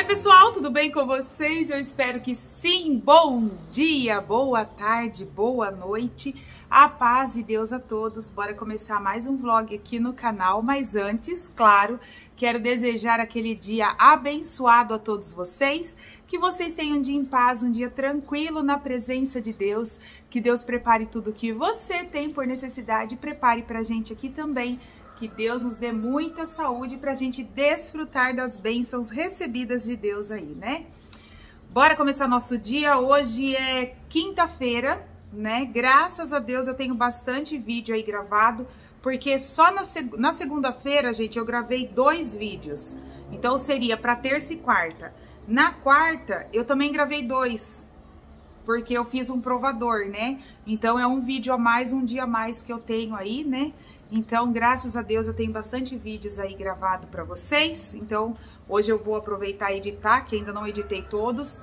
pessoal, tudo bem com vocês? Eu espero que sim. Bom dia, boa tarde, boa noite. A paz de Deus a todos. Bora começar mais um vlog aqui no canal. Mas antes, claro, quero desejar aquele dia abençoado a todos vocês. Que vocês tenham um dia em paz, um dia tranquilo na presença de Deus. Que Deus prepare tudo que você tem por necessidade e prepare pra gente aqui também. Que Deus nos dê muita saúde para a gente desfrutar das bênçãos recebidas de Deus aí, né? Bora começar nosso dia. Hoje é quinta-feira, né? Graças a Deus eu tenho bastante vídeo aí gravado, porque só na segunda-feira, gente, eu gravei 2 vídeos. Então seria para terça e quarta. Na quarta eu também gravei 2, porque eu fiz um provador, né? Então é um vídeo a mais, um dia a mais que eu tenho aí, né? Então, graças a Deus, eu tenho bastante vídeos aí gravado para vocês. Então, hoje eu vou aproveitar e editar, que ainda não editei todos.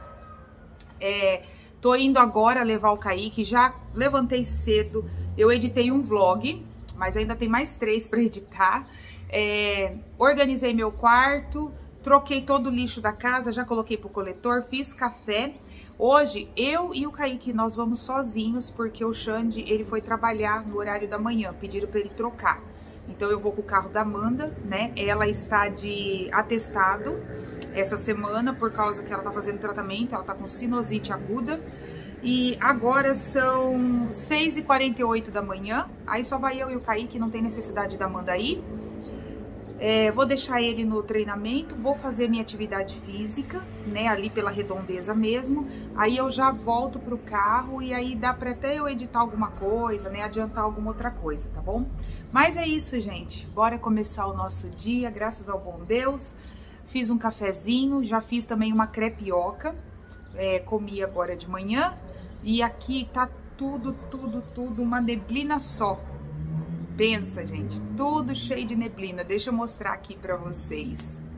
Tô indo agora levar o Kaique, já levantei cedo. Eu editei um vlog, mas ainda tem mais 3 para editar. Organizei meu quarto, troquei todo o lixo da casa, já coloquei pro coletor, fiz café. Hoje, eu e o Kaique, nós vamos sozinhos, porque o Xande, ele foi trabalhar no horário da manhã, pediram para ele trocar. Então, eu vou com o carro da Amanda, né? Ela está de atestado essa semana, por causa que ela tá fazendo tratamento, ela tá com sinusite aguda. E agora são 6h48 da manhã, aí só vai eu e o Kaique, não tem necessidade da Amanda ir. Vou deixar ele no treinamento, vou fazer minha atividade física, né, ali pela Redondeza mesmo. Aí eu já volto pro carro e aí dá pra até eu editar alguma coisa, né, adiantar alguma outra coisa, tá bom? Mas é isso, gente, bora começar o nosso dia, graças ao bom Deus. Fiz um cafezinho, já fiz também uma crepioca, comi agora de manhã. E aqui tá tudo uma neblina só. Pensa, gente, tudo cheio de neblina. Deixa eu mostrar aqui pra vocês.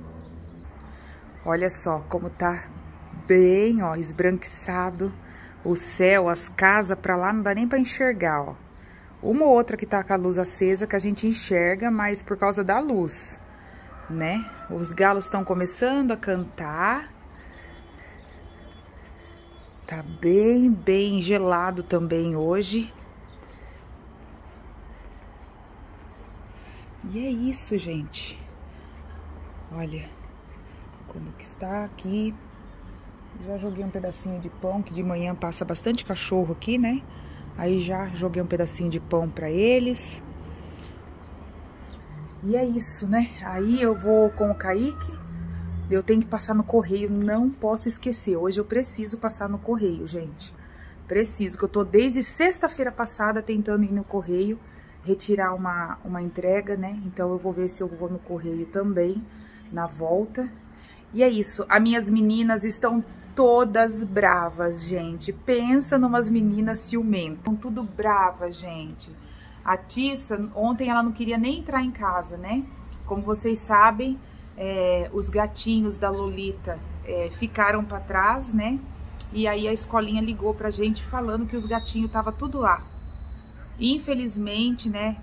Olha só como tá bem, ó, esbranquiçado o céu, as casas pra lá não dá nem pra enxergar, ó. Uma ou outra que tá com a luz acesa que a gente enxerga, mas por causa da luz, né? Os galos estão começando a cantar. Tá bem gelado também hoje. E é isso, gente. Olha como que está aqui. Já joguei um pedacinho de pão, que de manhã passa bastante cachorro aqui, né? Aí já joguei um pedacinho de pão para eles. E é isso, né? Aí eu vou com o Kaique. Eu tenho que passar no correio, não posso esquecer. Hoje eu preciso passar no correio, gente. Preciso, que eu tô desde sexta-feira passada tentando ir no correio. Retirar uma entrega, né? Então eu vou ver se eu vou no correio também, na volta. E é isso, as minhas meninas estão todas bravas, gente. Pensa numas meninas ciumentas. Estão tudo bravas, gente. A Tissa, ontem ela não queria nem entrar em casa, né? Como vocês sabem, os gatinhos da Lolita ficaram pra trás, né? E aí a escolinha ligou pra gente falando que os gatinhos estavam tudo lá. Infelizmente, né,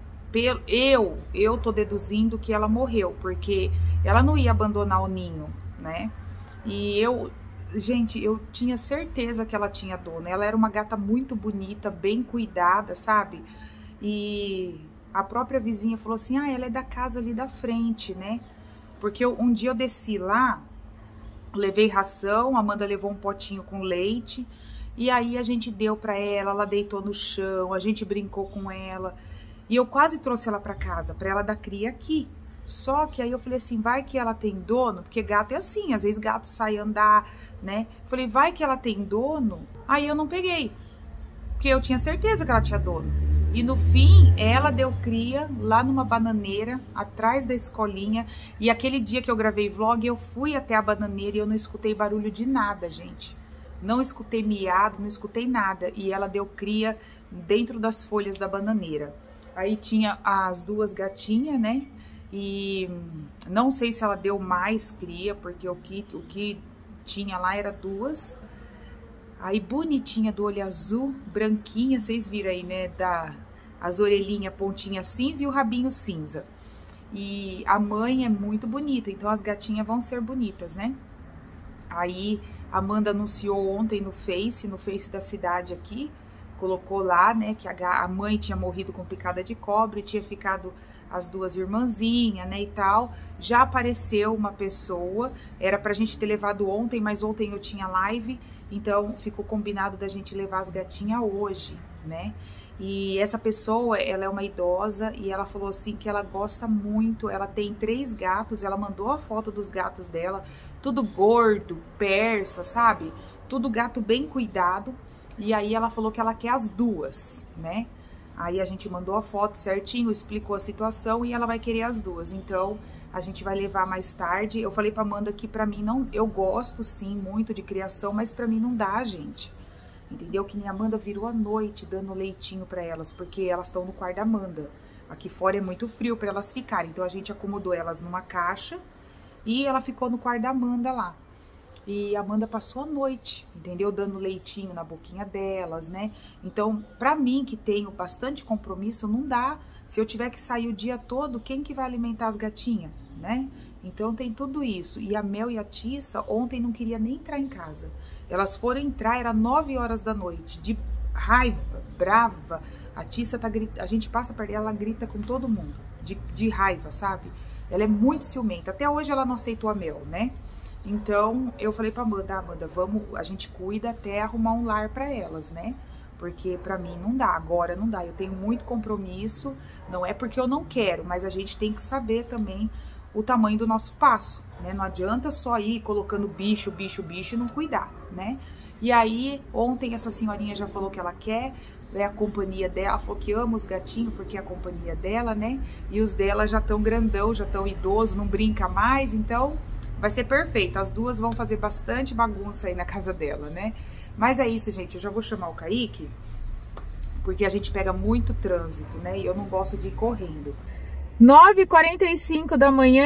eu tô deduzindo que ela morreu, porque ela não ia abandonar o ninho, né? E gente, eu tinha certeza que ela tinha dono. Ela era uma gata muito bonita, bem cuidada, sabe? E a própria vizinha falou assim, ela é da casa ali da frente, né? Porque um dia eu desci lá, levei ração, a Amanda levou um potinho com leite. E aí a gente deu pra ela, ela deitou no chão, a gente brincou com ela. E eu quase trouxe ela pra casa, pra ela dar cria aqui. Só que aí eu falei assim, vai que ela tem dono, porque gato é assim, às vezes gato sai andar, né? Falei, vai que ela tem dono. Aí eu não peguei, porque eu tinha certeza que ela tinha dono. E no fim, ela deu cria lá numa bananeira, atrás da escolinha. E aquele dia que eu gravei vlog, eu fui até a bananeira e eu não escutei barulho de nada, gente. Não escutei miado, não escutei nada. E ela deu cria dentro das folhas da bananeira. Aí tinha as 2 gatinhas, né? E não sei se ela deu mais cria, porque o que tinha lá era 2. Aí bonitinha, do olho azul, branquinha, vocês viram aí, né? As orelhinhas pontinha cinza e o rabinho cinza. E a mãe é muito bonita, então as gatinhas vão ser bonitas, né? Aí a Amanda anunciou ontem no Face da cidade aqui, colocou lá, né, que a mãe tinha morrido com picada de cobra e tinha ficado as duas irmãzinhas, né, e tal. Já apareceu uma pessoa, era pra gente ter levado ontem, mas ontem eu tinha live, então ficou combinado da gente levar as gatinhas hoje, né. E essa pessoa, ela é uma idosa e ela falou assim que ela gosta muito, ela tem 3 gatos, ela mandou a foto dos gatos dela, tudo gordo, persa, sabe? Tudo gato bem cuidado. E aí ela falou que ela quer as duas, né? Aí a gente mandou a foto certinho, explicou a situação e ela vai querer as duas. Então a gente vai levar mais tarde. Eu falei pra Amanda que pra mim não, eu gosto sim muito de criação, mas pra mim não dá, gente. Entendeu? Que nem a Amanda virou à noite dando leitinho pra elas, porque elas estão no quarto da Amanda. Aqui fora é muito frio pra elas ficarem, então a gente acomodou elas numa caixa e ela ficou no quarto da Amanda lá. E a Amanda passou a noite, entendeu? Dando leitinho na boquinha delas, né? Então, pra mim, que tenho bastante compromisso, não dá. Se eu tiver que sair o dia todo, quem que vai alimentar as gatinhas, né? Então tem tudo isso. E a Mel e a Tissa ontem não queria nem entrar em casa. Elas foram entrar, era 9 horas da noite, de raiva, brava. A Tissa tá gritando, a gente passa perto dela, ela grita com todo mundo, de raiva, sabe? Ela é muito ciumenta. Até hoje ela não aceitou a Mel, né? Então eu falei pra Amanda, Amanda, vamos, a gente cuida até arrumar um lar pra elas, né? Porque pra mim não dá, agora não dá. Eu tenho muito compromisso, não é porque eu não quero, mas a gente tem que saber também o tamanho do nosso passo, né? Não adianta só ir colocando bicho, bicho, bicho e não cuidar, né? E aí, ontem essa senhorinha já falou que ela quer, é a companhia dela, ela falou que ama os gatinhos porque é a companhia dela, né? E os dela já estão grandão, já estão idosos, não brinca mais, então vai ser perfeito. As duas vão fazer bastante bagunça aí na casa dela, né? Mas é isso, gente, eu já vou chamar o Kaique, porque a gente pega muito trânsito, né? E eu não gosto de ir correndo. 9h45 da manhã,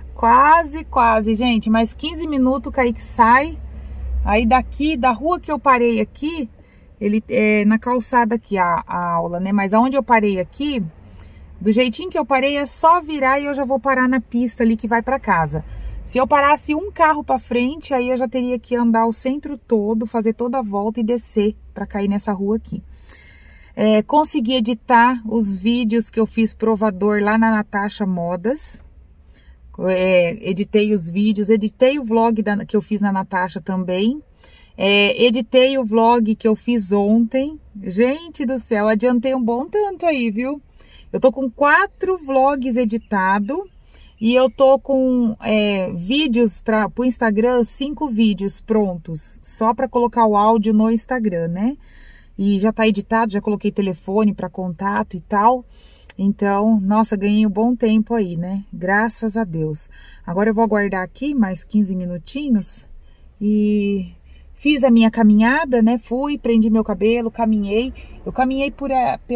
quase, gente, mais 15 minutos o Kaique sai. Aí daqui, da rua que eu parei aqui, ele é na calçada aqui a aula, né? Mas aonde eu parei aqui, do jeitinho que eu parei, é só virar e eu já vou parar na pista ali que vai pra casa. Se eu parasse um carro pra frente, aí eu já teria que andar o centro todo, fazer toda a volta e descer pra cair nessa rua aqui. Consegui editar os vídeos que eu fiz provador lá na Natasha Modas. Editei os vídeos, editei o vlog que eu fiz na Natasha também. Editei o vlog que eu fiz ontem. Gente do céu, adiantei um bom tanto aí, viu? Eu tô com 4 vlogs editados. E eu tô com vídeos pro Instagram, 5 vídeos prontos. Só pra colocar o áudio no Instagram, né? E já tá editado, já coloquei telefone para contato e tal. Então, nossa, ganhei um bom tempo aí, né? Graças a Deus. Agora eu vou aguardar aqui mais 15 minutinhos e fiz a minha caminhada, né? Fui, prendi meu cabelo, caminhei. Eu caminhei por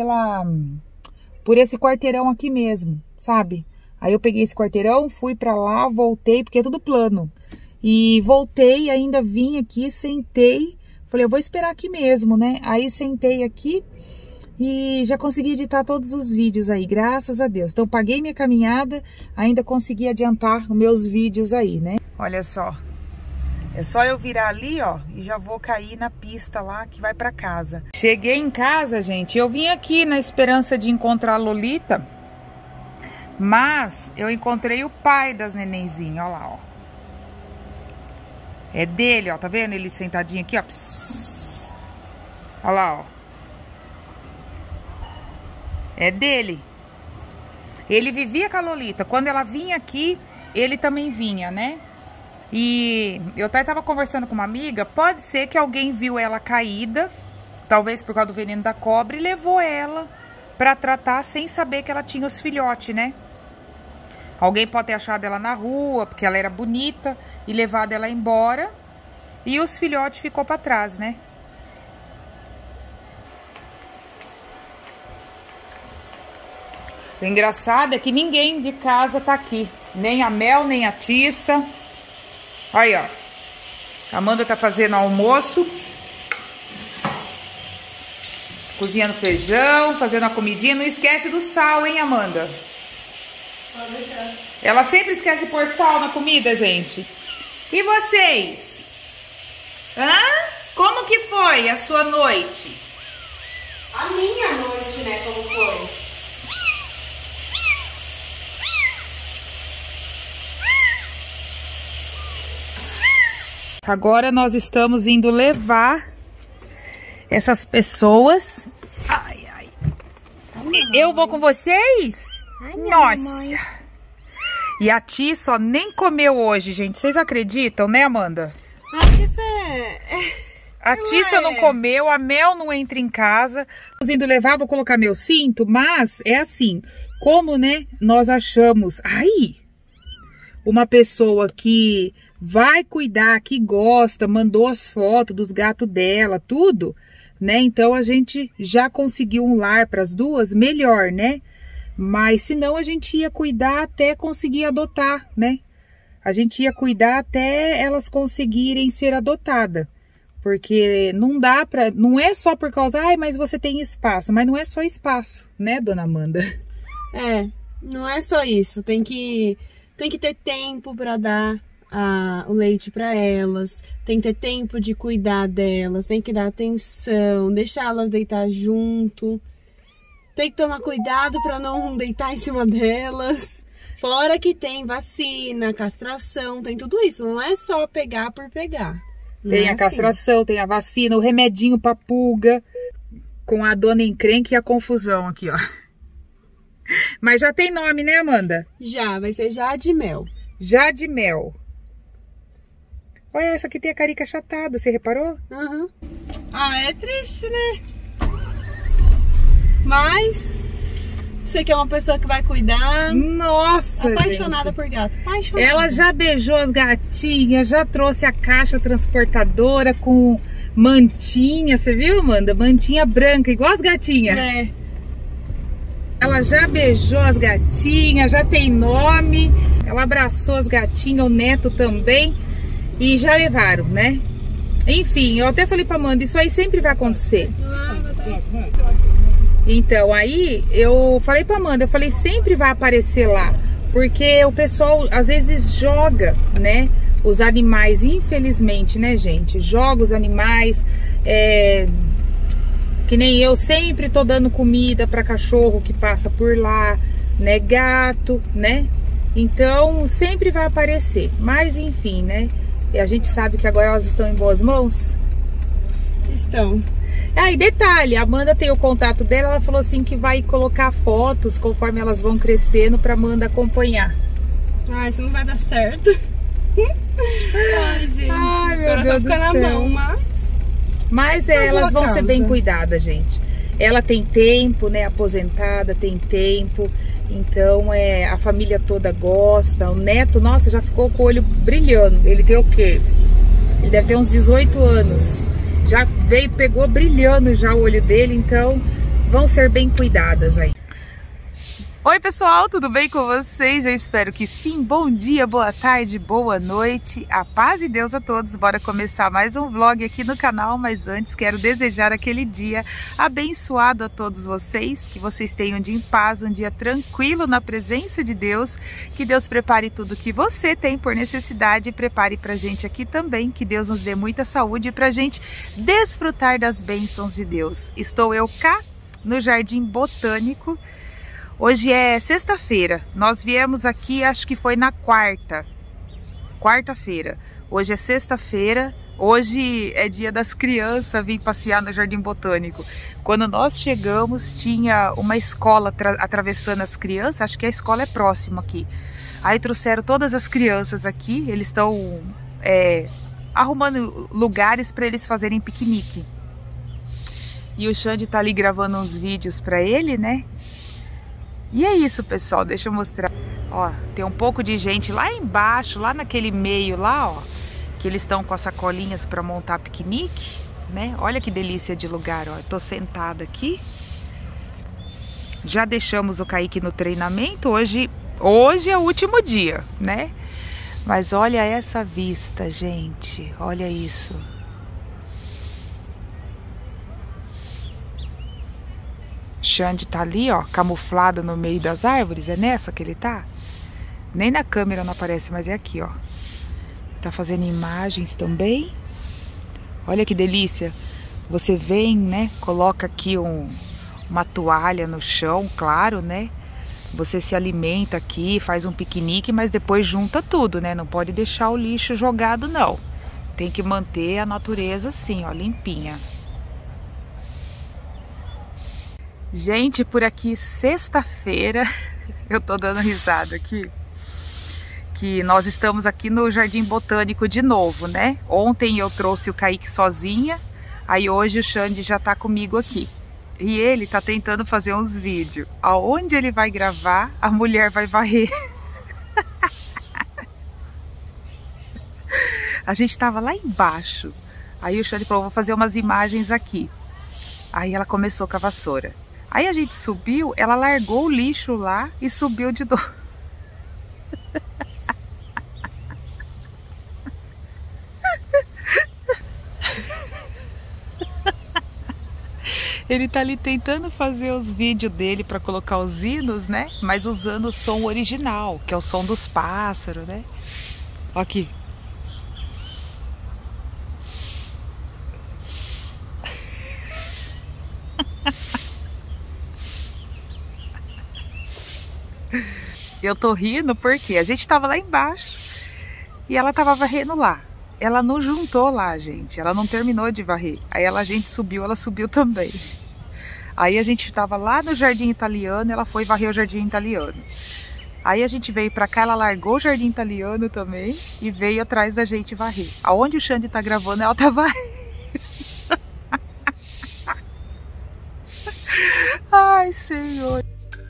esse quarteirão aqui mesmo, sabe? Aí eu peguei esse quarteirão, fui pra lá, voltei, porque é tudo plano. E voltei, ainda vim aqui, sentei. Falei, eu vou esperar aqui mesmo, né? Aí sentei aqui e já consegui editar todos os vídeos aí, graças a Deus. Então paguei minha caminhada, ainda consegui adiantar os meus vídeos aí, né? Olha só, é só eu virar ali, ó, e já vou cair na pista lá que vai pra casa. Cheguei em casa, gente, eu vim aqui na esperança de encontrar a Lolita, mas eu encontrei o pai das nenenzinhas, ó lá, ó. É dele, ó, tá vendo? Ele sentadinho aqui, ó. Olha lá, ó. É dele. Ele vivia com a Lolita. Quando ela vinha aqui, ele também vinha, né? E eu até tava conversando com uma amiga. Pode ser que alguém viu ela caída, talvez por causa do veneno da cobra, e levou ela pra tratar sem saber que ela tinha os filhotes, né? Alguém pode ter achado ela na rua, porque ela era bonita, e levado ela embora. E os filhotes ficou pra trás, né? O engraçado é que ninguém de casa tá aqui. Nem a Mel, nem a Tissa. Aí, ó. A Amanda tá fazendo almoço. Cozinhando feijão, fazendo a comidinha. Não esquece do sal, hein, Amanda? Ela sempre esquece de pôr sal na comida, gente. E vocês? aí a sua noite? A minha noite, né, como foi? Agora nós estamos indo levar essas pessoas. Ai, ai. Eu vou com vocês? Nossa! E a Tissa nem comeu hoje, gente. Vocês acreditam, né, Amanda? Ah, isso A Tissa não comeu, a Mel não entra em casa. Estamos indo levar, vou colocar meu cinto, mas é assim, como, né, nós achamos... Ai! Uma pessoa que vai cuidar, que gosta, mandou as fotos dos gatos dela, tudo, né? Então a gente já conseguiu um lar para as duas, melhor, né? Mas senão a gente ia cuidar até conseguir adotar, né? A gente ia cuidar até elas conseguirem ser adotadas. Porque não dá pra... Não é só por causa... Ai, mas você tem espaço. Mas não é só espaço, né, dona Amanda? É, não é só isso. Tem que ter tempo para dar o leite para elas. Tem que ter tempo de cuidar delas. Tem que dar atenção. Deixá-las deitar junto. Tem que tomar cuidado para não deitar em cima delas. Fora que tem vacina, castração, tem tudo isso. Não é só pegar por pegar. Tem a castração, tem a vacina, o remedinho pra pulga. Com a dona encrenca e a confusão aqui, ó. Mas já tem nome, né, Amanda? Já, vai ser Jadimel. Jadimel. Olha, essa aqui tem a carica achatada, você reparou? Uhum. Ah, é triste, né? Mas você que é uma pessoa que vai cuidar. Nossa, apaixonada gente. Por gato. Apaixonada. Ela já beijou as gatinhas, já trouxe a caixa transportadora com mantinha. Você viu, Amanda? Mantinha branca, igual as gatinhas. É. Ela já beijou as gatinhas, já tem nome. Ela abraçou as gatinhas, o neto também. E já levaram, né? Enfim, eu até falei pra Amanda, isso aí sempre vai acontecer. Então, aí eu falei pra Amanda, eu falei, sempre vai aparecer lá. Porque o pessoal, às vezes, joga, né? Os animais, infelizmente, né, gente? Joga os animais, que nem eu sempre tô dando comida pra cachorro que passa por lá, né? Gato, né? Então, sempre vai aparecer. Mas, enfim, né? E a gente sabe que agora elas estão em boas mãos. Estão. Ah, e detalhe, a Amanda tem o contato dela, ela falou assim que vai colocar fotos conforme elas vão crescendo pra Amanda acompanhar. Ah, isso não vai dar certo. Ai, gente. Ai, meu Deus do céu. Na mão, mas elas vão ser bem cuidadas, gente. Ela tem tempo, né, aposentada, tem tempo. Então, a família toda gosta. O neto, nossa, já ficou com o olho brilhando. Ele tem o quê? Ele deve ter uns 18 anos. Já veio, pegou brilhando já o olho dele, então vão ser bem cuidadas aí. Oi pessoal, tudo bem com vocês? Eu espero que sim. Bom dia, boa tarde, boa noite. A paz e Deus a todos. Bora começar mais um vlog aqui no canal, mas antes quero desejar aquele dia abençoado a todos vocês, que vocês tenham um dia em paz, um dia tranquilo na presença de Deus, que Deus prepare tudo que você tem por necessidade e prepare pra gente aqui também, que Deus nos dê muita saúde pra gente desfrutar das bênçãos de Deus. Estou eu cá no Jardim Botânico. Hoje é sexta-feira, nós viemos aqui, acho que foi na quarta-feira. Hoje é sexta-feira, hoje é dia das crianças, vim passear no Jardim Botânico. Quando nós chegamos, tinha uma escola atravessando as crianças, acho que a escola é próxima aqui. Aí trouxeram todas as crianças aqui, eles estão arrumando lugares para eles fazerem piquenique. E o Xande tá ali gravando uns vídeos para ele, né? E é isso, pessoal, deixa eu mostrar. Ó, tem um pouco de gente lá embaixo, lá naquele meio lá, ó, que eles estão com as sacolinhas para montar piquenique, né? Olha que delícia de lugar, ó. Eu tô sentada aqui. Já deixamos o Kaique no treinamento. Hoje é o último dia, né? Mas olha essa vista, gente. Olha isso. Xande tá ali, ó, camuflado no meio das árvores. É nessa que ele tá? Nem na câmera não aparece, mas é aqui, ó. Tá fazendo imagens também. Olha que delícia. Você vem, né? Coloca aqui uma toalha no chão, claro, né? Você se alimenta aqui, faz um piquenique, mas depois junta tudo, né? Não pode deixar o lixo jogado, não. Tem que manter a natureza assim, ó, limpinha. Gente, por aqui, sexta-feira, eu tô dando risada aqui, que nós estamos aqui no Jardim Botânico de novo, né? Ontem eu trouxe o Kaique sozinha, aí hoje o Xande já tá comigo aqui. E ele tá tentando fazer uns vídeos. Aonde ele vai gravar, a mulher vai varrer. A gente tava lá embaixo. Aí o Xande falou, vou fazer umas imagens aqui. Aí ela começou com a vassoura. Aí a gente subiu, ela largou o lixo lá e subiu de novo. Ele tá ali tentando fazer os vídeos dele para colocar os hinos, né? Mas usando o som original, que é o som dos pássaros, né? Ó aqui. Eu tô rindo porque a gente tava lá embaixo e ela tava varrendo lá. Ela não juntou lá, gente. Ela não terminou de varrer. Aí a gente subiu, ela subiu também. Aí a gente tava lá no Jardim Italiano, ela foi varrer o Jardim Italiano. Aí a gente veio pra cá, ela largou o Jardim Italiano também e veio atrás da gente varrer. Aonde o Xande tá gravando, ela tá varrendo. Ai, Senhor.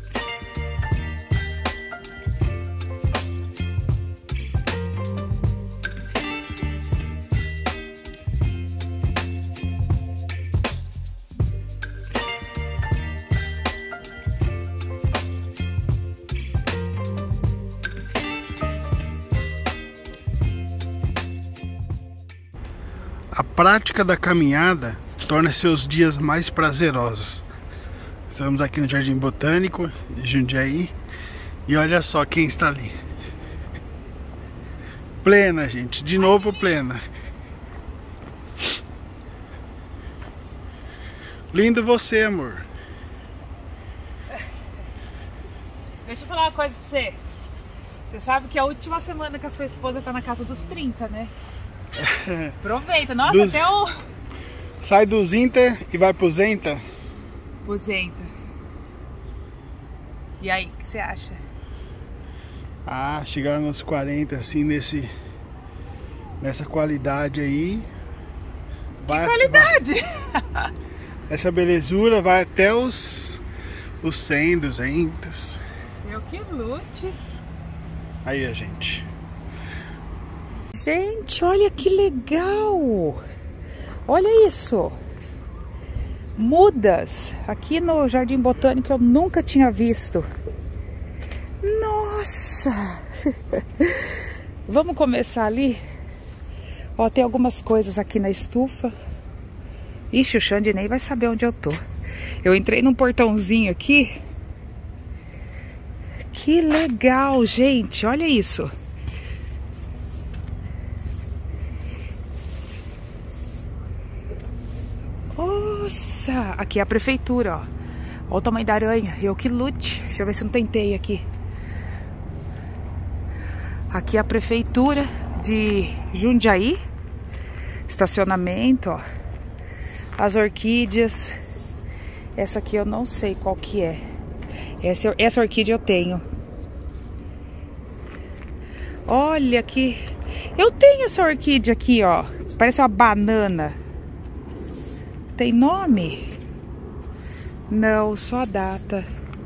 A prática da caminhada torna seus dias mais prazerosos. Estamos aqui no Jardim Botânico de Jundiaí e olha só quem está ali. Plena, gente, de novo plena. Lindo você, amor. Deixa eu falar uma coisa pra você. Você sabe que a última semana que a sua esposa tá na casa dos 30, né? Aproveita, nossa, até o... Sai do Zinta e vai pro Zenta? Pro Zenta. E aí, o que você acha? Ah, chegar nos 40 assim, nessa qualidade aí. Que qualidade? Essa belezura vai até os 100, 200. Eu que lute. Aí a gente. Gente, olha que legal! Olha isso! Mudas! Aqui no Jardim Botânico eu nunca tinha visto. Nossa! Vamos começar ali? Ó, tem algumas coisas aqui na estufa. Ixi, o Xande nem vai saber onde eu tô. Eu entrei num portãozinho aqui. Que legal, gente! Olha isso! Nossa! Aqui é a prefeitura, ó. Olha o tamanho da aranha. Eu que lute. Deixa eu ver se não tentei aqui. Aqui é a prefeitura de Jundiaí. Estacionamento, ó. As orquídeas. Essa aqui eu não sei qual que é. Essa orquídea eu tenho. Olha aqui. Eu tenho essa orquídea aqui, ó. Parece uma banana. Tem nome? Não, só a data.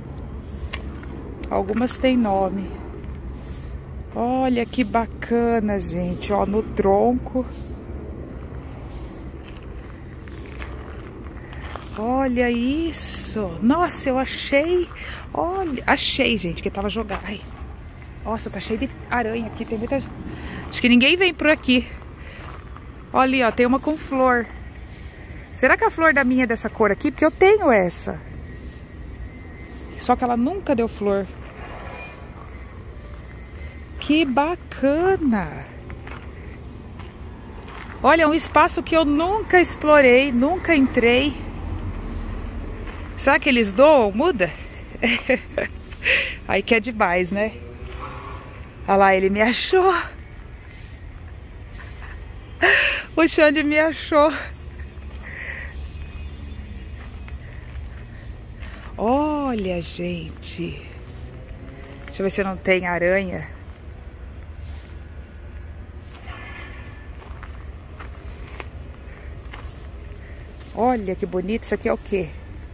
Algumas tem nome. Olha que bacana, gente. Ó, no tronco. Olha isso. Nossa, eu achei. Olha, achei, gente, que tava jogado. Ai. Nossa, tá cheio de aranha aqui. Tem muita... Acho que ninguém vem por aqui. Olha ali, ó, tem uma com flor. Será que a flor da minha é dessa cor aqui? Porque eu tenho essa. Só que ela nunca deu flor. Que bacana! Olha, um espaço que eu nunca explorei, nunca entrei. Será que eles doam? Muda? Aí que é demais, né? Olha lá, ele me achou. O Xande me achou. Olha, gente. Deixa eu ver se não tem aranha. Olha que bonito. Isso aqui é o quê?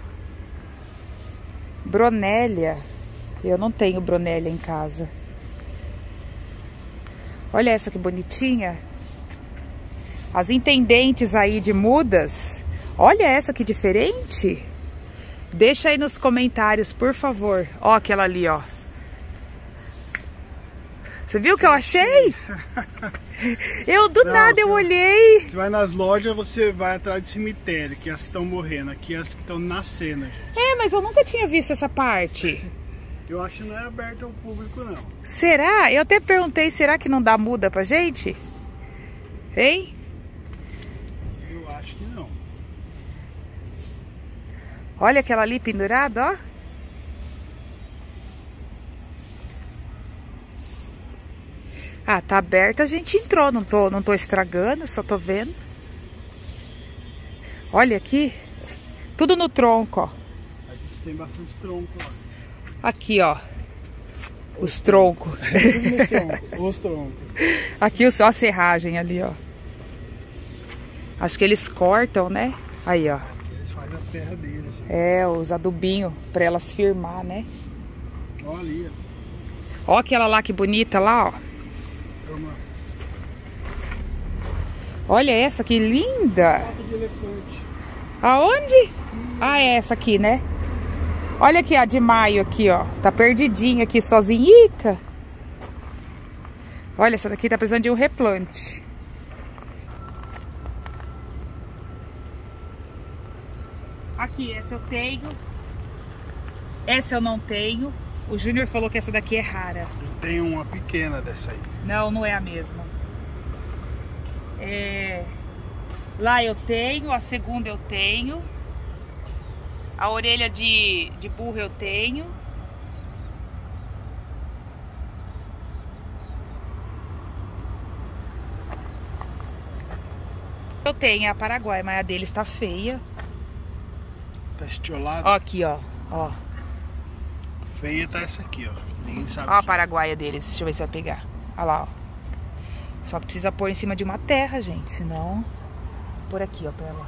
Bronélia. Eu não tenho bronélia em casa. Olha essa que bonitinha. As intendentes aí de mudas. Olha essa que diferente. Deixa aí nos comentários, por favor. Ó aquela ali, ó. Você viu o que eu achei? Eu do nada eu olhei. Você vai nas lojas, você vai atrás de cemitério, que é as que estão morrendo. Aqui é as que estão nascendo, gente. É, mas eu nunca tinha visto essa parte. Eu acho que não é aberto ao público, não. Será? Eu até perguntei, será que não dá muda pra gente? Hein? Eu acho que não. Olha aquela ali pendurada, ó. Ah, tá aberta, a gente entrou. Não tô estragando, só tô vendo. Olha aqui. Tudo no tronco, ó. Aqui tem bastante tronco, ó. Aqui, ó. Os troncos. Os troncos. Aqui ó, a serragem ali, ó. Acho que eles cortam, né? Aí, ó. Eles fazem a terra deles. É, os adubinhos pra elas firmar, né? Olha ali, ó. Ó aquela lá que bonita lá, ó. Olha essa que linda. Pata de elefante. Aonde? Ah, é essa aqui, né? Olha aqui a de maio aqui, ó. Tá perdidinha aqui, sozinhica. Olha, essa daqui tá precisando de um replante. Aqui, essa eu tenho. Essa eu não tenho. O Júnior falou que essa daqui é rara. Tem uma pequena dessa aí. Não, não é a mesma. Lá eu tenho, a segunda eu tenho. A orelha de burro eu tenho. Eu tenho a Paraguai, mas a deles tá feia. Tá estiolada? Ó aqui, ó. Ó. Feia tá essa aqui, ó. Ninguém sabe. Ó a Paraguaia deles, deixa eu ver se vai pegar. Olha lá, ó. Só que precisa pôr em cima de uma terra, gente, senão... Por aqui, ó, pra lá.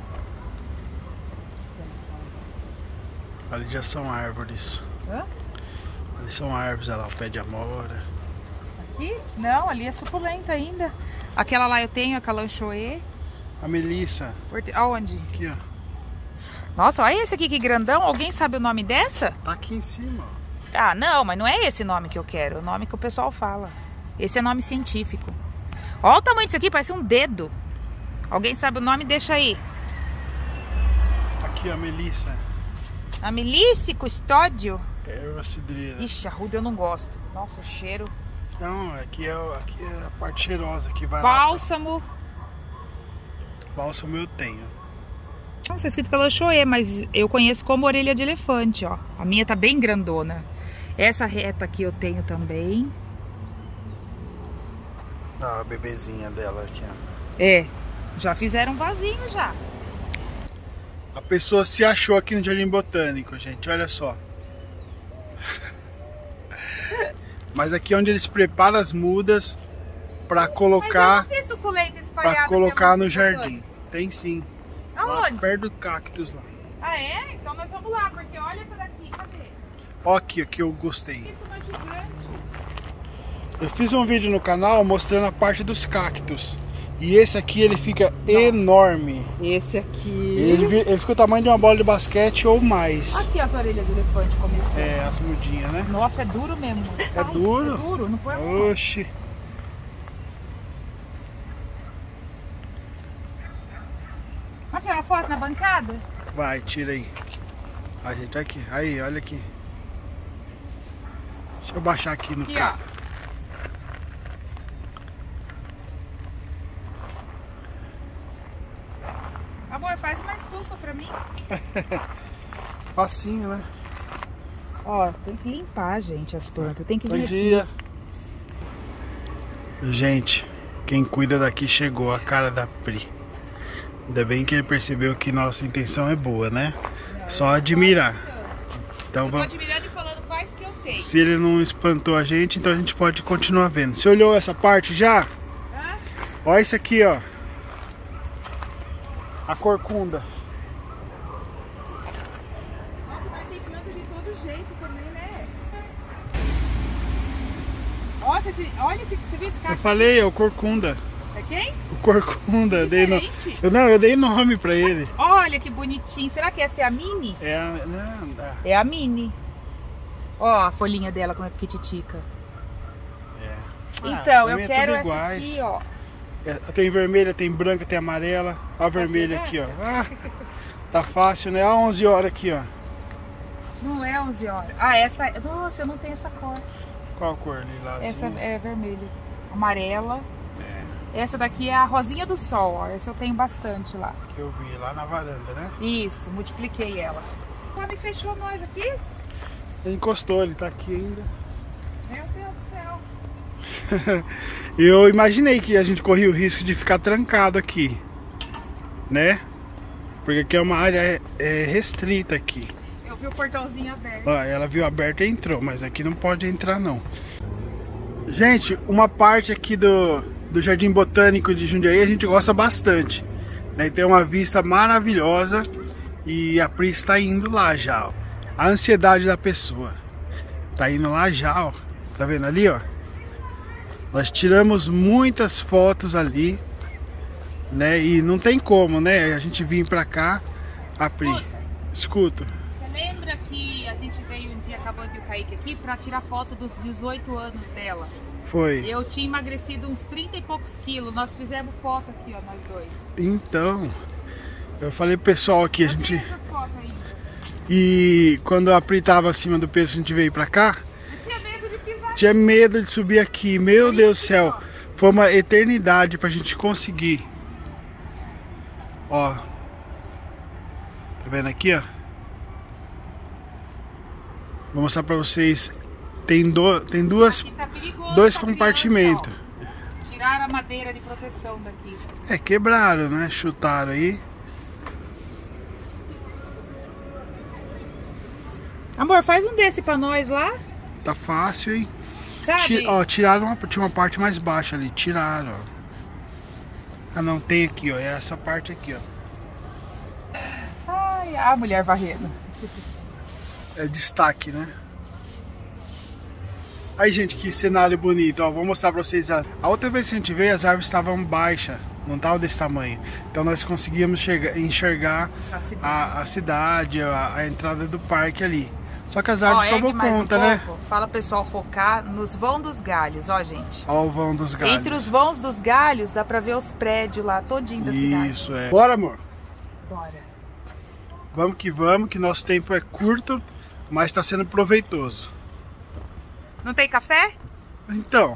Ali já são árvores. Hã? Ali são árvores, olha lá, o pé de amora. Aqui? Não, ali é suculenta ainda. Aquela lá eu tenho, a calanchoe. A melissa. Aonde? Aqui, ó. Nossa, olha esse aqui que grandão. Alguém sabe o nome dessa? Tá aqui em cima, ó. Ah, não, mas não é esse nome que eu quero. É o nome que o pessoal fala. Esse é nome científico. Olha o tamanho disso aqui, parece um dedo. Alguém sabe o nome? Deixa aí. Aqui, ó, a melissa. A melissa, custódio. Erva cidreira. Ixi, arruda eu não gosto. Nossa, o cheiro. Não, aqui é a parte cheirosa que vai Bálsamo. lá. Bálsamo eu tenho. Nossa, é escrito calanchoe, mas eu conheço como orelha de elefante, ó. A minha tá bem grandona. Essa reta aqui eu tenho também. Ah, a bebezinha dela aqui, ó. É, já fizeram um vasinho já. A pessoa se achou aqui no Jardim Botânico, gente, olha só. Mas aqui é onde eles preparam as mudas para colocar, para colocar no jardim. Tem sim. Aonde? Lá perto do cactus lá. Ah, é? Então nós vamos lá, porque olha essa daqui, cadê? Ó aqui, que eu gostei. Isso é gigante. Eu fiz um vídeo no canal mostrando a parte dos cactos. E esse aqui ele fica enorme. Esse aqui. Ele fica o tamanho de uma bola de basquete ou mais. Aqui as orelhas de elefante começando. É, as mudinhas, né? Nossa, é duro mesmo. É duro? É duro, não põe a mão. Oxi. Vamos tirar uma foto na bancada? Vai, tira aí. A gente tá aqui. Aí, olha aqui. Deixa eu baixar aqui no carro. Amor, faz uma estufa pra mim. Facinho, né? Ó, tem que limpar, gente, as plantas. Tem que vir Bom aqui. dia. Gente, quem cuida daqui chegou, a cara da Pri. Ainda bem que ele percebeu que nossa intenção é boa, né? Só admirar. Então Eu tô vamos. admirando e falando quais que eu tenho. Se ele não espantou a gente, então a gente pode continuar vendo. Você olhou essa parte já? Hã? Olha isso aqui, ó. A corcunda. Nossa, vai ter planta de todo jeito também, né? Nossa, olha, você viu esse Eu cara? falei, é o corcunda. É quem? O corcunda. Diferente. Eu dei nome pra ele. Olha que bonitinho. Será que essa é a Mini? É a. Não, É a Mini. Ó a folhinha dela como é pequititica. é. Então, pra eu mim é quero tudo essa iguais. aqui, ó. Tem vermelha, tem branca, tem amarela. Ó a vermelha ver? aqui, ó. Ah, tá fácil, né? Ó, 11 horas aqui, ó. Não é 11 horas. Ah, essa... Nossa, eu não tenho essa cor. Qual a cor? Lilás? Essa é vermelho. Amarela. É, Essa daqui é a rosinha do sol, ó. Essa eu tenho bastante lá. que eu vi lá na varanda, né? Isso, multipliquei ela. Ah, me fechou nós aqui? Ele encostou, ele tá aqui ainda. Meu Deus do céu. Eu imaginei que a gente corria o risco de ficar trancado aqui, né? Porque aqui é uma área restrita aqui. Eu vi o portãozinho aberto. Ó, ela viu aberto e entrou, mas aqui não pode entrar não. Gente, uma parte aqui do Jardim Botânico de Jundiaí a gente gosta bastante, né? Tem uma vista maravilhosa e a Pri está indo lá já, ó. A ansiedade da pessoa. Tá indo lá já, ó. Tá vendo ali, ó? Nós tiramos muitas fotos ali, né? E não tem como, né? A gente vir pra cá, a Pri. Escuta. Você lembra que a gente veio um dia acabando de o Kaique aqui pra tirar foto dos 18 anos dela? Foi. Eu tinha emagrecido uns 30 e poucos quilos. Nós fizemos foto aqui, ó, nós dois. Então, eu falei pro pessoal aqui, a Eu gente... tenho essa foto ainda. E quando a Pri tava acima do peso, a gente veio pra cá, Eu tinha medo de pisar. tinha medo de subir aqui. Meu Deus do céu, foi uma eternidade pra gente conseguir. Ó, tá vendo aqui, ó? Vou mostrar pra vocês. Tem duas, Aqui tá perigoso dois pra compartimentos. criança, ó. Tiraram a madeira de proteção daqui. É, quebraram, né? Chutaram aí. Amor, faz um desse pra nós lá, Tá fácil, hein? sabe? Ó, tiraram tinha uma parte mais baixa ali. Tiraram, ó. Ah, não, tem aqui, ó. É essa parte aqui, ó. Ai, a mulher varrendo. É destaque, né? Aí, gente, que cenário bonito, ó. Vou mostrar pra vocês. A outra vez que a gente veio, as árvores estavam baixas, não estavam desse tamanho. Então nós conseguíamos enxergar a cidade, a entrada do parque ali. Só que as árvores tomam conta, né? Fala, pessoal, focar nos vão dos galhos, ó, gente. Ó o vão dos galhos. Entre os vãos dos galhos, dá pra ver os prédios lá, todinho da cidade. Isso, é. Bora, amor. Bora. Vamos, que nosso tempo é curto, mas tá sendo proveitoso. Não tem café? Então,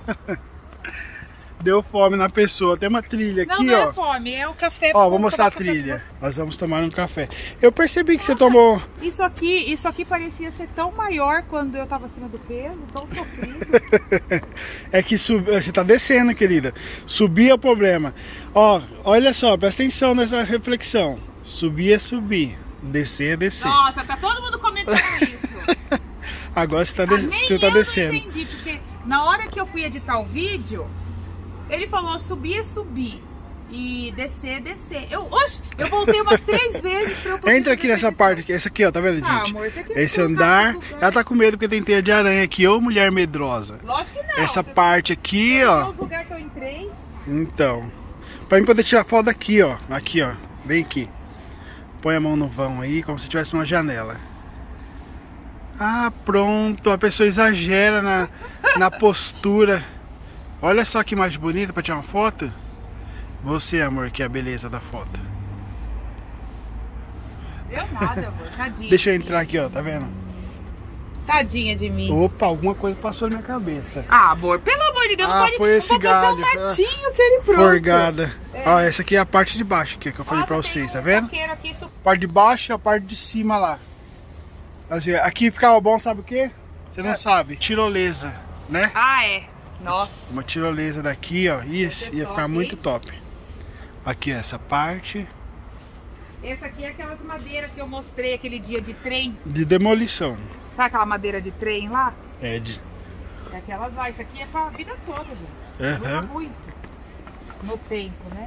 deu fome na pessoa. Tem uma trilha aqui, não ó. é fome, é o café. Ó, vou mostrar a trilha. Nós vamos tomar um café. Eu percebi que você tomou... Isso aqui parecia ser tão maior quando eu tava acima do peso, tão sofrido. É que você tá descendo, querida. Subir é o problema. Ó, olha só, presta atenção nessa reflexão. Subir é subir, descer é descer. Nossa, tá todo mundo comentando isso. Agora você tá, Nem você tá eu descendo. não entendi, porque na hora que eu fui editar o vídeo, ele falou subir é subir e descer é descer. Eu voltei umas 3 vezes pra eu poder Entra aqui nessa parte aqui, essa aqui, ó, tá vendo, Ah, gente? amor, esse aqui Esse não andar, lugar. ela tá com medo porque tem teia de aranha aqui, ô mulher medrosa. Lógico que não. Essa você parte aqui, sabe ó. os lugares que eu entrei. Então, pra mim poder tirar foto daqui, ó. Aqui, ó. Vem aqui. Põe a mão no vão aí, como se tivesse uma janela. Ah, pronto. A pessoa exagera na postura. Olha só que imagem bonita pra tirar uma foto. Você, amor, que é a beleza da foto. Deu nada, amor. Tadinho. Deixa eu entrar aqui, ó. Tá vendo? Tadinha de mim. Opa, alguma coisa passou na minha cabeça. Ah, amor, pelo amor de Deus, não pode... foi esse galho. Vou passar um matinho que ele pronto. Forgada. Ó, essa aqui é a parte de baixo aqui, que eu falei pra vocês, tá vendo? Aqui, A parte de baixo e a parte de cima lá. Aqui ficava bom, sabe o quê? Você não sabe? Tirolesa, né? Ah, é. Nossa. Uma tirolesa daqui, ó. Isso, ia ficar muito top. Aqui, essa parte. Essa aqui é aquelas madeiras que eu mostrei aquele dia de trem. De demolição. Sabe aquela madeira de trem lá? É de... É aquelas lá. Isso aqui é pra vida toda, gente. Dura muito. No tempo, né?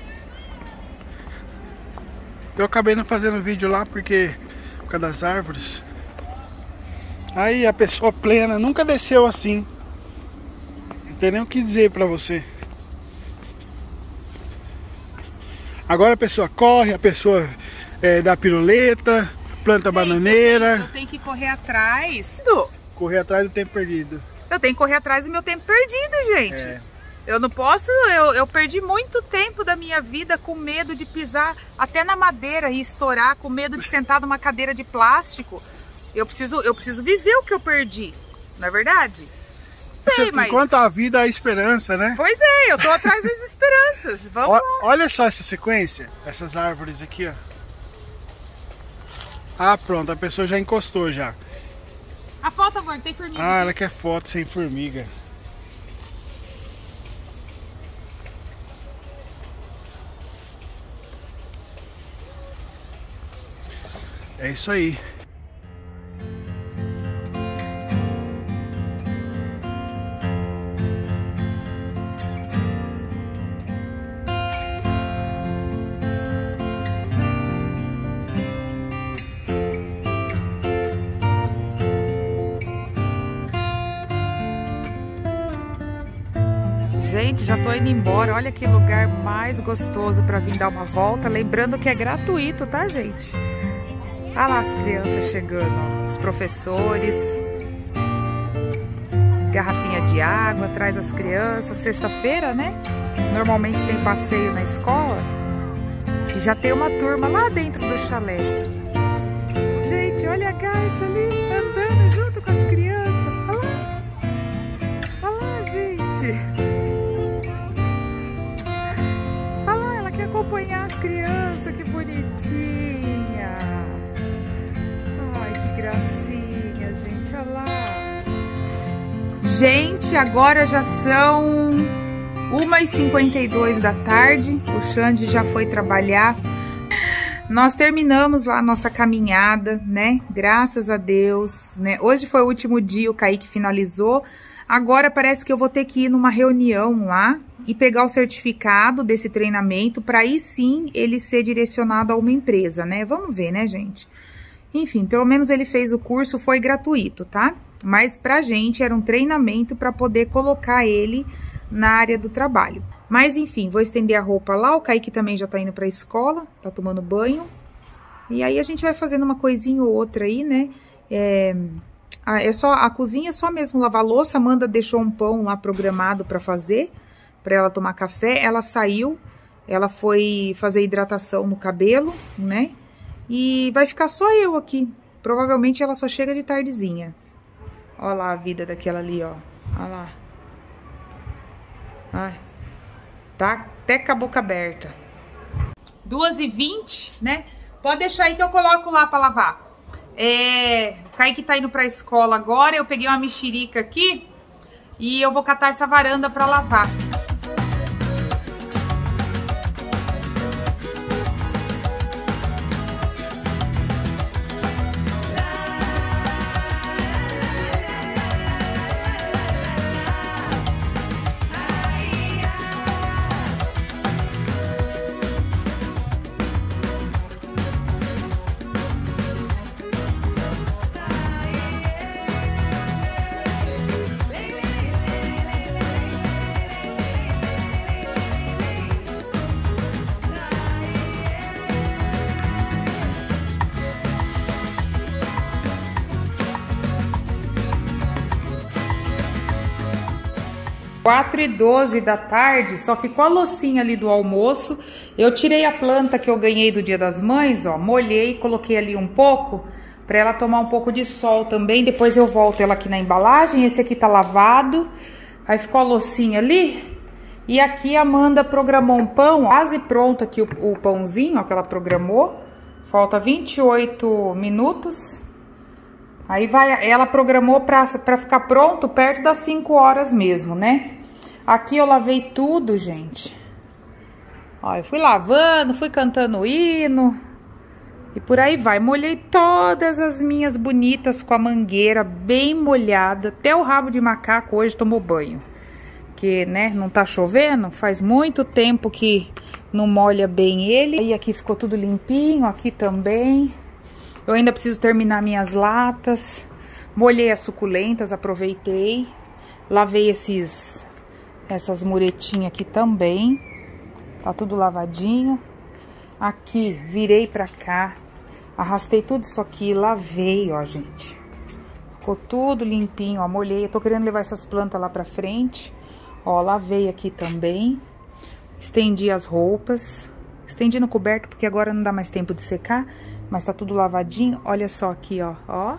Eu acabei não fazendo vídeo lá porque... Por causa das árvores. Aí a pessoa plena nunca desceu assim. Não tem nem o que dizer pra você. Agora a pessoa corre, a pessoa dá piruleta, planta bananeira. Eu tenho que correr atrás. Correr atrás do tempo perdido. Eu tenho que correr atrás do meu tempo perdido, gente. Eu não posso, eu perdi muito tempo da minha vida com medo de pisar até na madeira e estourar, com medo de sentar numa cadeira de plástico. Eu preciso viver o que eu perdi, não é verdade? Sei, mas... Enquanto a vida, a esperança, né? Pois é, eu tô atrás das esperanças. Vamos lá. Olha só essa sequência, essas árvores aqui, ó. Ah, pronto, a pessoa já encostou já. A foto, amor, tem formiga. Ah, ela quer foto sem formiga. É isso aí. Gente, já tô indo embora. Olha que lugar mais gostoso para vir dar uma volta. Lembrando que é gratuito, tá, gente? Olha lá as crianças chegando, os professores. Garrafinha de água, traz as crianças. Sexta-feira, né? Normalmente tem passeio na escola. E já tem uma turma lá dentro do chalé. Gente, olha a Garça ali, andando junto com as crianças. Olha lá. Olha lá, gente. Acompanhar as crianças, que bonitinha. Ai, que gracinha, gente, olha lá. Gente, agora já são 1h52 da tarde. O Xande já foi trabalhar. Nós terminamos lá a nossa caminhada, né? Graças a Deus, né? Hoje foi o último dia, o Kaique finalizou. Agora parece que eu vou ter que ir numa reunião lá e pegar o certificado desse treinamento para aí sim ele ser direcionado a uma empresa, né? Vamos ver, né, gente? Enfim, pelo menos ele fez o curso, foi gratuito, tá? Mas pra gente era um treinamento para poder colocar ele na área do trabalho. Mas enfim, vou estender a roupa lá, o Kaique também já tá indo pra escola, tá tomando banho. E aí a gente vai fazendo uma coisinha ou outra aí, né? A cozinha é só mesmo lavar louça. A Amanda deixou um pão lá programado para fazer, para ela tomar café. Ela saiu, ela foi fazer hidratação no cabelo, né? E vai ficar só eu aqui. Provavelmente ela só chega de tardezinha. Olha lá a vida daquela ali, ó. Olha lá. Ai. Tá até com a boca aberta. 2h20, né? Pode deixar aí que eu coloco lá para lavar. O Kaique tá indo pra escola agora. Eu peguei uma mexerica aqui e eu vou catar essa varanda pra lavar. Quatro 4h12 da tarde, só ficou a loucinha ali do almoço. Eu tirei a planta que eu ganhei do Dia das Mães, ó, molhei, coloquei ali um pouco pra ela tomar um pouco de sol também. Depois eu volto ela aqui na embalagem. Esse aqui tá lavado. Aí ficou a loucinha ali. E aqui a Amanda programou um pão, ó, quase pronto aqui o pãozinho, ó, que ela programou. Falta 28 minutos. Aí ela programou pra ficar pronto perto das 5 horas mesmo, né? Aqui eu lavei tudo, gente. Ó, eu fui lavando, fui cantando hino. E por aí vai. Molhei todas as minhas bonitas com a mangueira bem molhada. Até o rabo de macaco hoje tomou banho. Porque, né, não tá chovendo. Faz muito tempo que não molha bem ele. Aí aqui ficou tudo limpinho, aqui também. Eu ainda preciso terminar minhas latas. Molhei as suculentas, aproveitei. Lavei essas muretinhas aqui também. Tá tudo lavadinho. Aqui, virei pra cá. Arrastei tudo isso aqui, lavei, ó, gente. Ficou tudo limpinho, ó, molhei. Eu tô querendo levar essas plantas lá pra frente. Ó, lavei aqui também. Estendi as roupas. Estendi no coberto, porque agora não dá mais tempo de secar. Mas tá tudo lavadinho. Olha só aqui, ó, ó.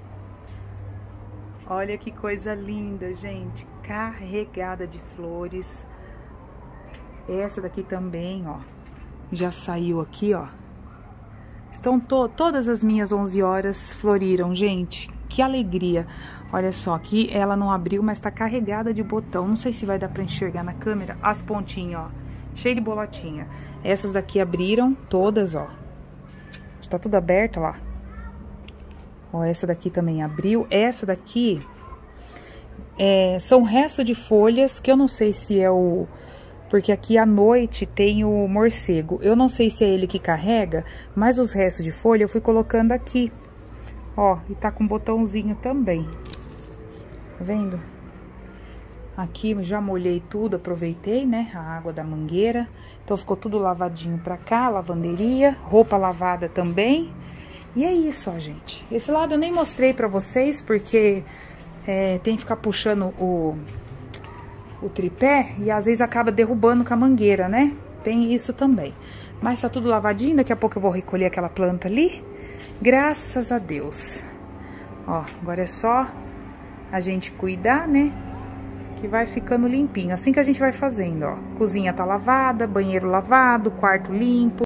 Olha que coisa linda, gente. Carregada de flores. Essa daqui também, ó. Já saiu aqui, ó. Estão todas as minhas 11 horas floriram, gente. Que alegria. Olha só, aqui ela não abriu, mas tá carregada de botão. Não sei se vai dar pra enxergar na câmera. As pontinhas, ó. Cheio de bolotinha. Essas daqui abriram todas, ó. Tá tudo aberto, ó. Ó, essa daqui também abriu. Essa daqui são restos de folhas, que eu não sei se é o... Porque aqui à noite tem o morcego. Eu não sei se é ele que carrega, mas os restos de folha eu fui colocando aqui. Ó, e tá com botãozinho também. Tá vendo? Aqui já molhei tudo, aproveitei, né, a água da mangueira. Então ficou tudo lavadinho pra cá, lavanderia, roupa lavada também. E é isso, ó, gente. Esse lado eu nem mostrei pra vocês, porque tem que ficar puxando o tripé e às vezes acaba derrubando com a mangueira, né? Tem isso também. Mas tá tudo lavadinho, daqui a pouco eu vou recolher aquela planta ali. Graças a Deus. Ó, agora é só a gente cuidar, né? Que vai ficando limpinho. Assim que a gente vai fazendo, ó. Cozinha tá lavada, banheiro lavado, quarto limpo.